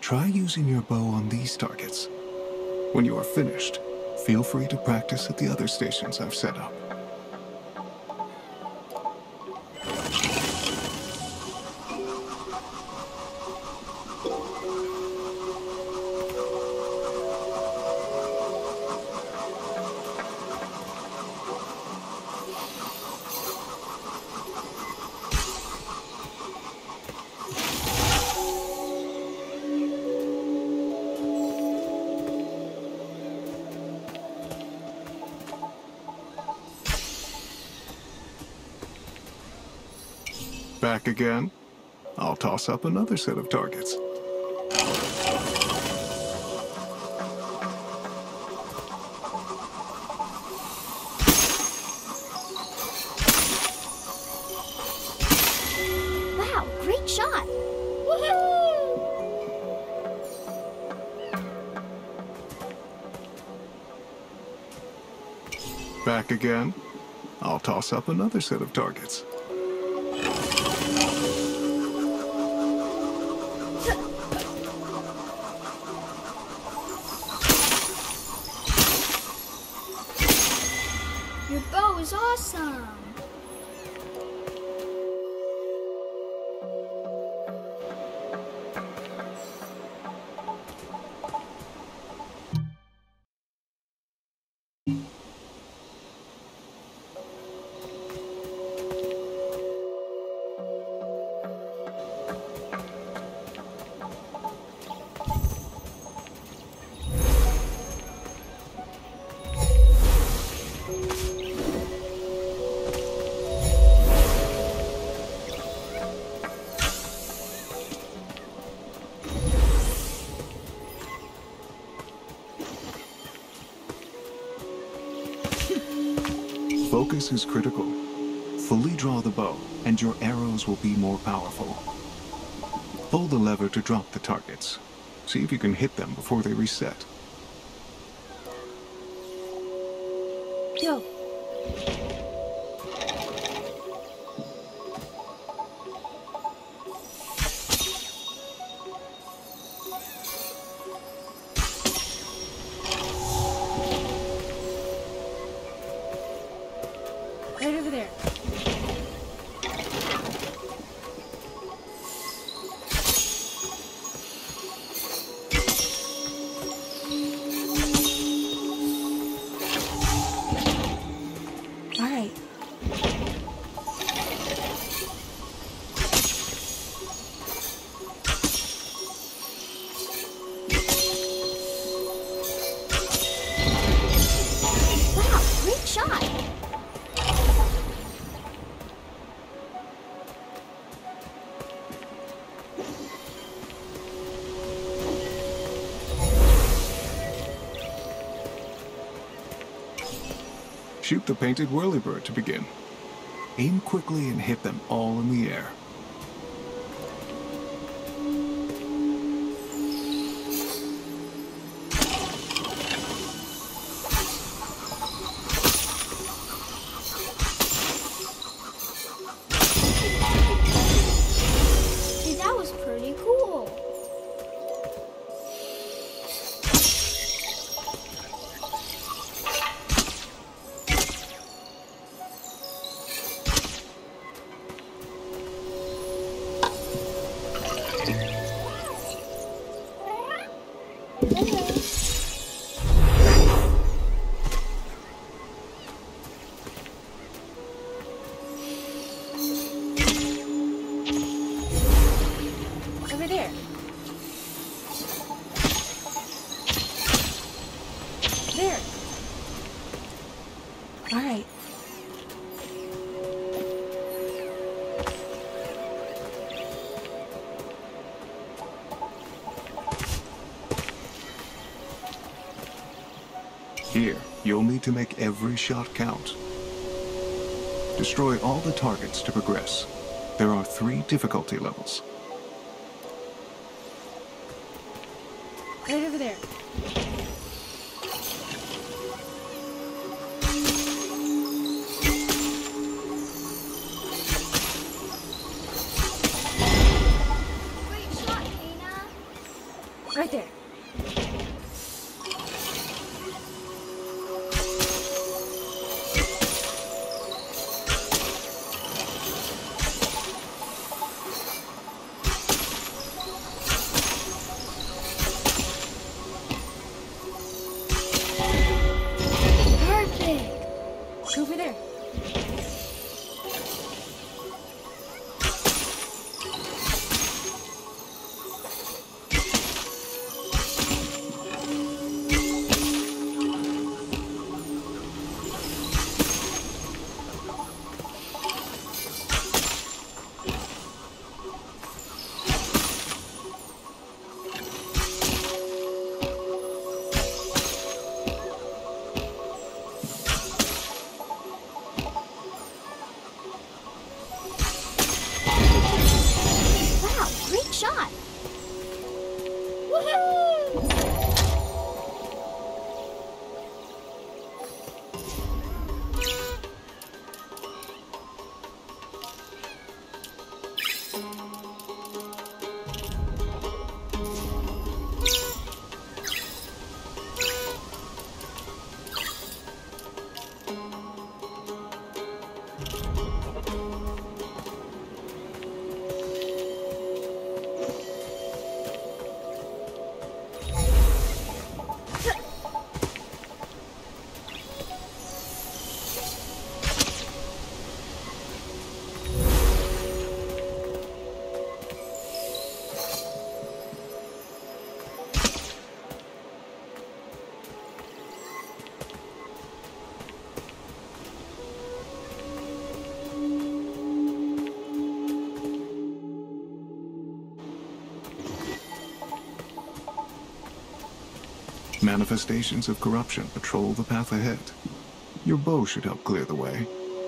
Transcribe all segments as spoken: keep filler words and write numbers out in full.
Try using your bow on these targets. When you are finished, feel free to practice at the other stations I've set up. Back again? I'll toss up another set of targets. Wow, great shot! Woohoo! Back again? I'll toss up another set of targets. Your bow is awesome! Focus is critical. Fully draw the bow, and your arrows will be more powerful. Pull the lever to drop the targets. See if you can hit them before they reset. Go! Right over there. All right. Wow, great shot! Shoot the painted whirlybird to begin. Aim quickly and hit them all in the air. Hey, that was pretty cool. Over there. There. All right. Here, you'll need to make every shot count. Destroy all the targets to progress. There are three difficulty levels. Right over there. Great shot, Kana. Right there. Perfect. Over there. Shot! Woohoo! Manifestations of corruption patrol the path ahead. Your bow should help clear the way.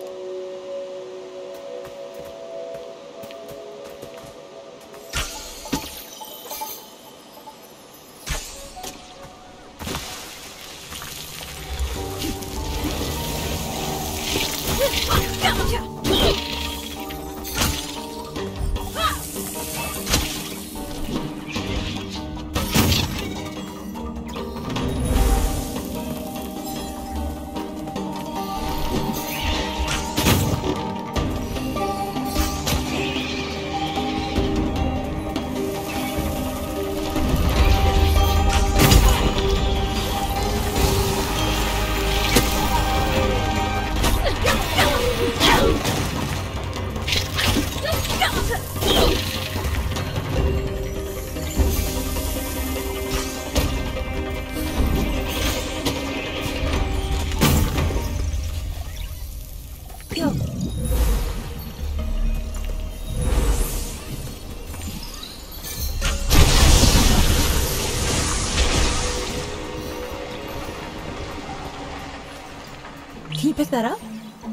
Can you pick that up?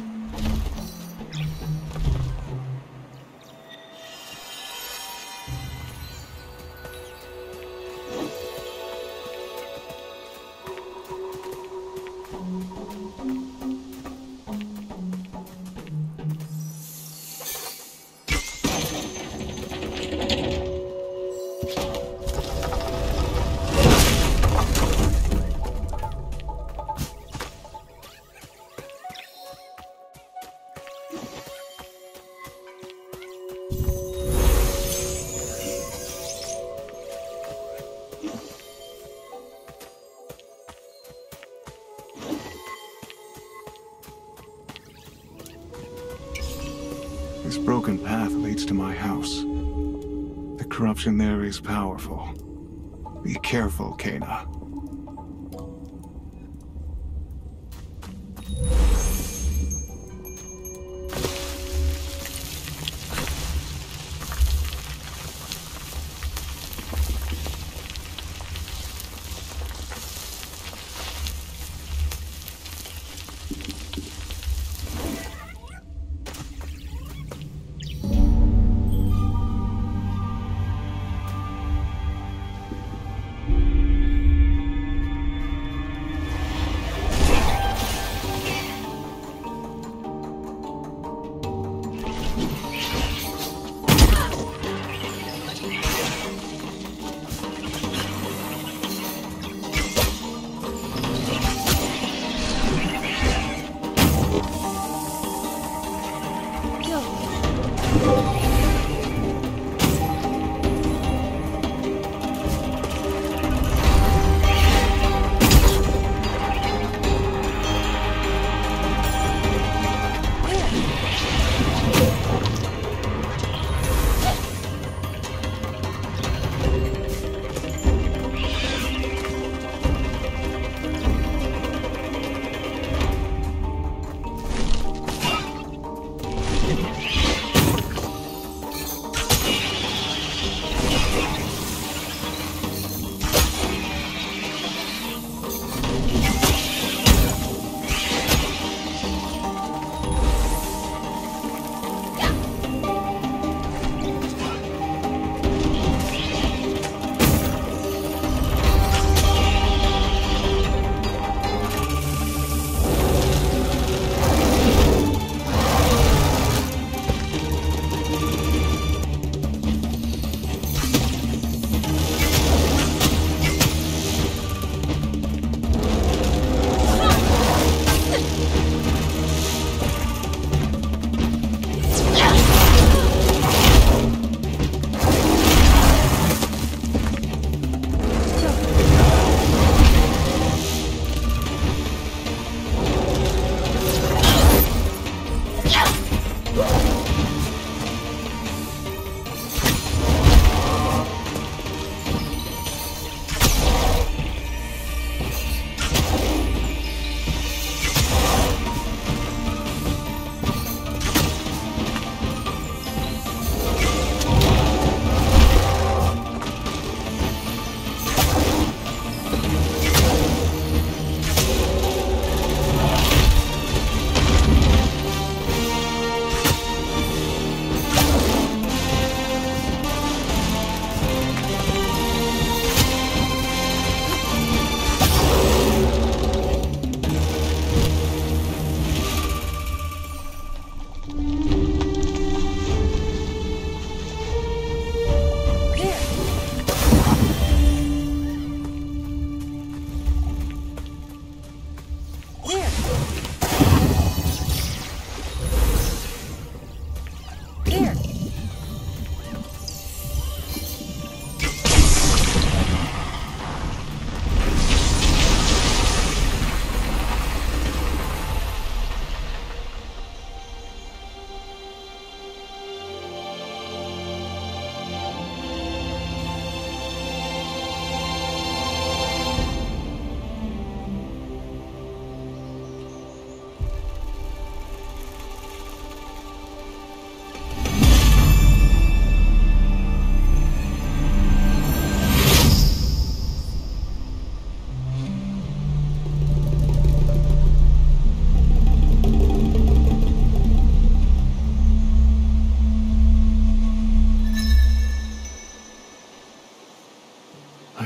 This broken path leads to my house. The corruption there is powerful. Be careful, Kena.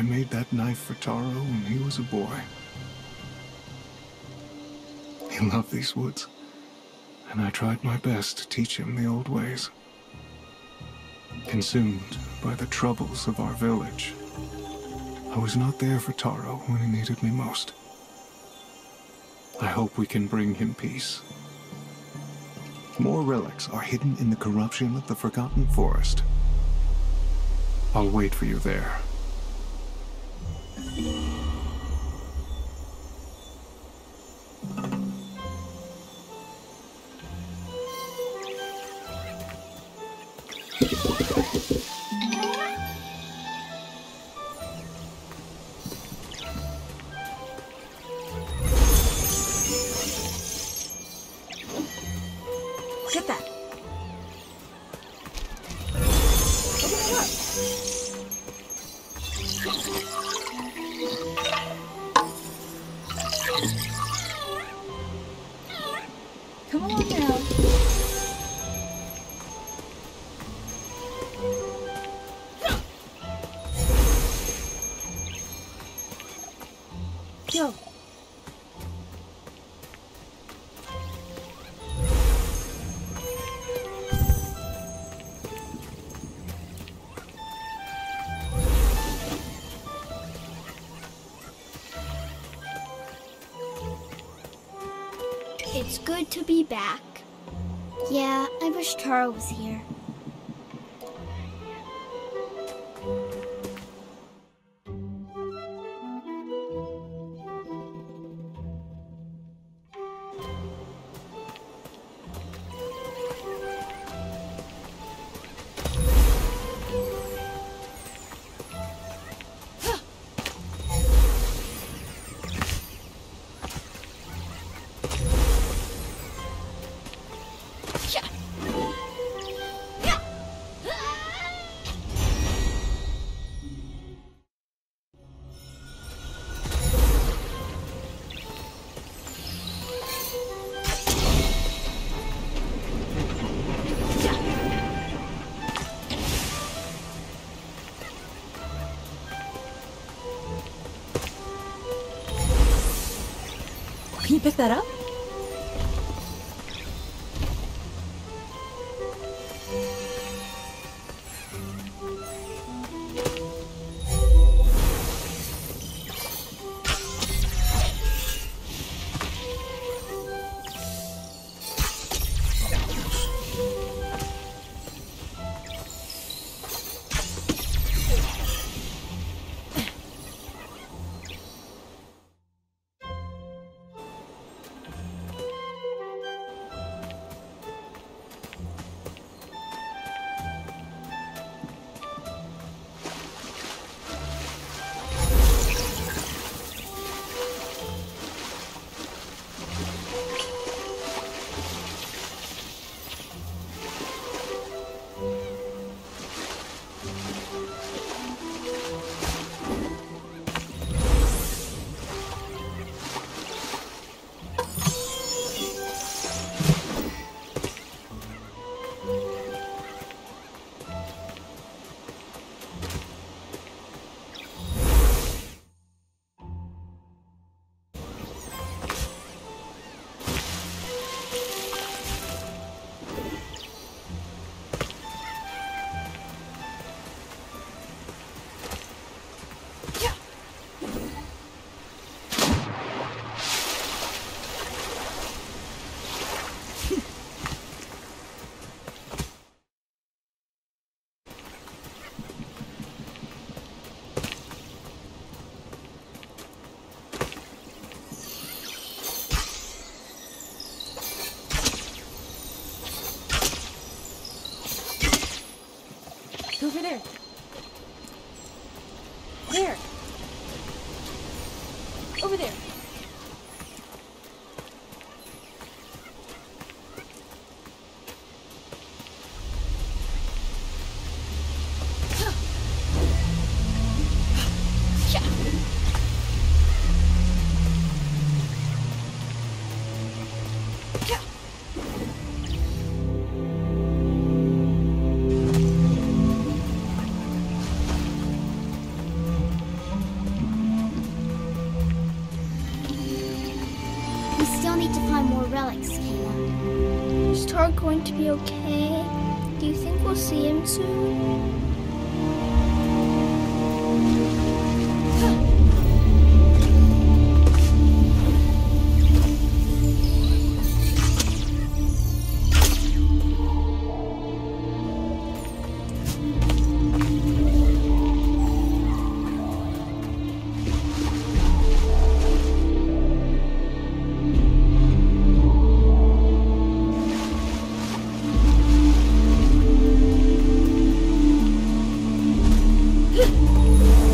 I made that knife for Taro when he was a boy. He loved these woods, and I tried my best to teach him the old ways. Consumed by the troubles of our village, I was not there for Taro when he needed me most. I hope we can bring him peace. More relics are hidden in the corruption of the Forgotten Forest. I'll wait for you there. Get that. Open it up. Come along now. Yo. It's good to be back. Yeah, I wish Taro was here. Can you pick that up? Over there. There. Over there. likes Kayla. Is Taro going to be okay? Do you think we'll see him soon? Huh.